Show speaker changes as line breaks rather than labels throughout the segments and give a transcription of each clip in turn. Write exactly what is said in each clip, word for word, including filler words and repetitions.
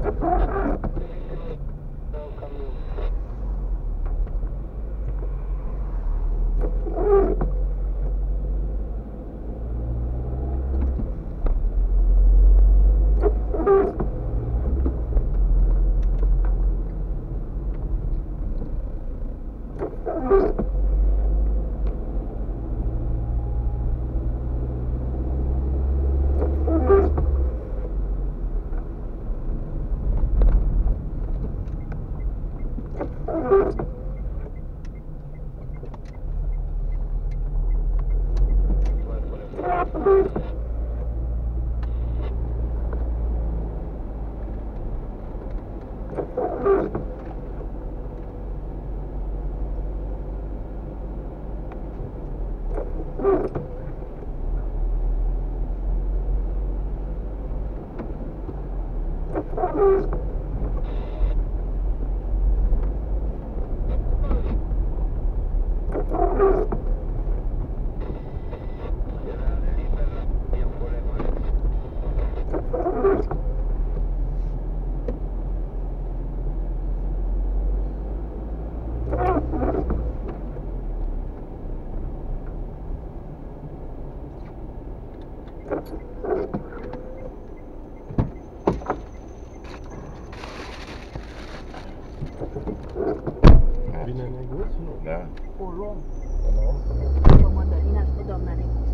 Vine neguț? Nu.
Da.
O luăm.
O luăm?
După Mădălina și pe doamna Neguț.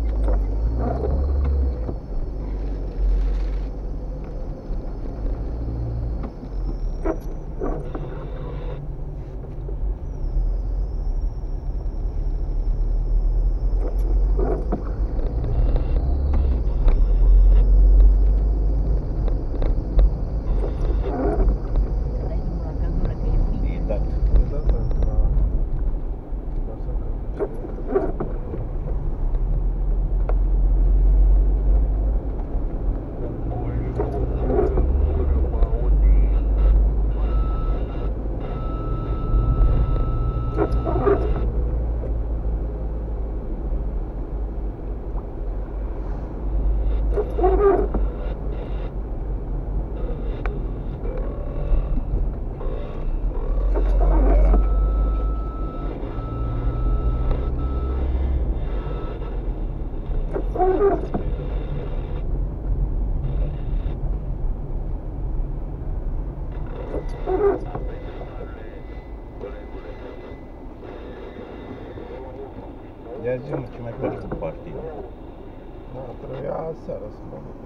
Ia zi-mă ce mai faci cu partidul.
Da, trebuia aseară să mă duc.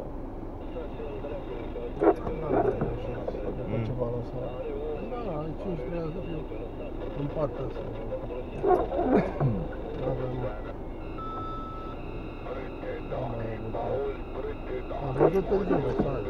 Da,
Mm.
ceva la seara. Da, în cinci trebuia să fiu în partea asta. N-aveam... Da, mai e mult. Am văzut târziu mesaj.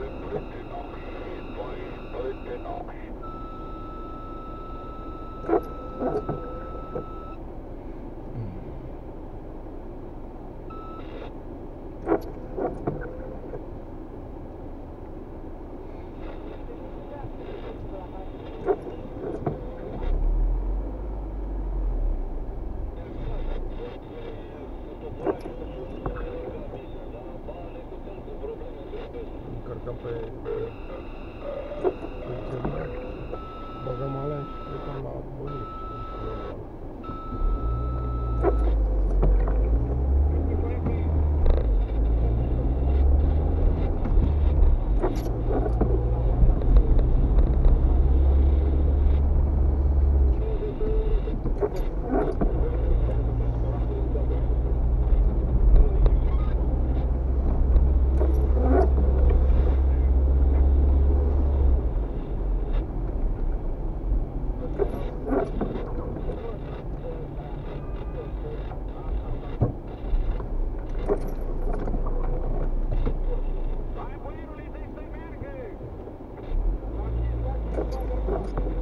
Încărcăm pe... pe celular, băgăm alea și plecăm la Bănuț. Thank you.